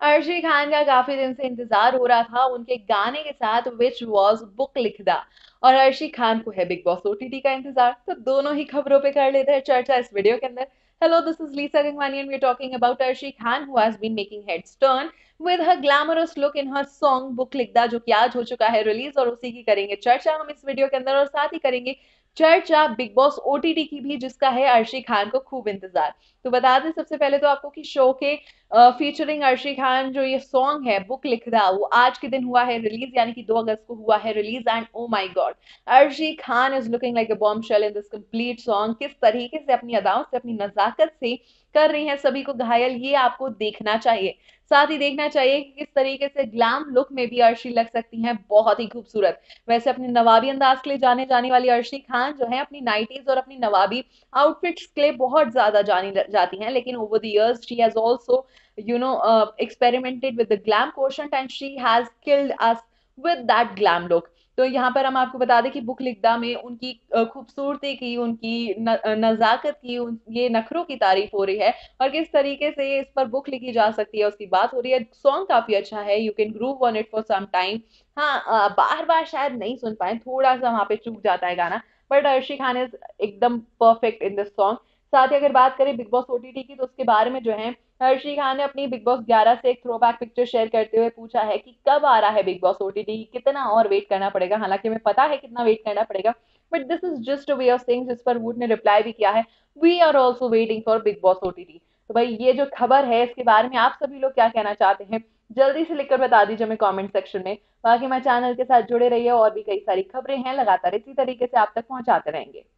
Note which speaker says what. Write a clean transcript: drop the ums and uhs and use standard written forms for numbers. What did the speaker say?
Speaker 1: अर्शी खान का काफी दिन से इंतजार हो रहा था उनके गाने के साथ विच वॉज बुक लिखदा। और अर्शी खान को है बिग बॉस ओटीटी का इंतजार, तो दोनों ही खबरों पे कर लेते हैं चर्चा इस वीडियो के अंदर। Hello, this is Lisa Gangwani and we are talking about Arshi Khan who has been making heads turn with her glamorous look in her song book लिखदा, जो कि आज हो चुका है रिलीज, और उसी की करेंगे चर्चा हम इस वीडियो के अंदर। और साथ ही करेंगे चर्चा बिग बॉस ओटीटी की भी, जिसका है अर्शी खान को खूब इंतजार। तो बता दें सबसे पहले तो आपको कि शो के फीचरिंग अर्शी खान जो ये सॉन्ग है बुक लिखदा, वो आज के दिन हुआ है रिलीज, यानी कि 2 अगस्त को हुआ है release. And oh my god, Arshi Khan is looking like a bombshell in this complete song. किस तरीके से अपनी अदाओं से, अपनी नजाकत से कर रही हैं सभी को घायल, ये आपको देखना चाहिए। साथ ही देखना चाहिए कि किस तरीके से ग्लैम लुक में भी अर्शी लग सकती हैं बहुत ही खूबसूरत। वैसे अपने नवाबी अंदाज के लिए जाने जाने वाली अर्शी खान जो है अपनी नाइटीज और अपनी नवाबी आउटफिट्स के लिए बहुत ज्यादा जानी जाती हैं, लेकिन over the years she has also experimented with the glam quotient and she has killed us with that glam look। तो यहाँ पर हम आपको बता दें कि बुक लिखदा में उनकी खूबसूरती की, उनकी नजाकत की, ये नखरों की तारीफ हो रही है। और किस तरीके से इस पर बुक लिखी जा सकती है उसकी बात हो रही है। सॉन्ग काफी अच्छा है, you can groove on it for some time. हाँ, बार बार शायद नहीं सुन पाए, थोड़ा सा वहां पे चूक जाता है गाना, बट अर्शी खान इज एकदम परफेक्ट इन दिस सॉन्ग। साथ ही अगर बात करें बिग बॉस ओटीटी की, तो उसके बारे में जो है हर्षी खान ने अपनी बिग बॉस 11 से एक थ्रोबैक पिक्चर शेयर करते हुए पूछा है कि कब आ रहा है बिग बॉस ओटीटी, कितना और वेट करना पड़ेगा। हालांकि हमें पता है कितना वेट करना पड़ेगा, but this is just a way of saying, जिस पर वुड ने रिप्लाई भी किया है, we are also waiting for Bigg Boss OTT. तो भाई ये जो खबर है इसके बारे में आप सभी लोग क्या कहना चाहते हैं, जल्दी से लिखकर बता दीजिए हमें कमेंट सेक्शन में। बाकी हमारे चैनल के साथ जुड़े रहिए, और भी कई सारी खबरें हैं लगातार इसी तरीके से आप तक पहुंचाते रहेंगे।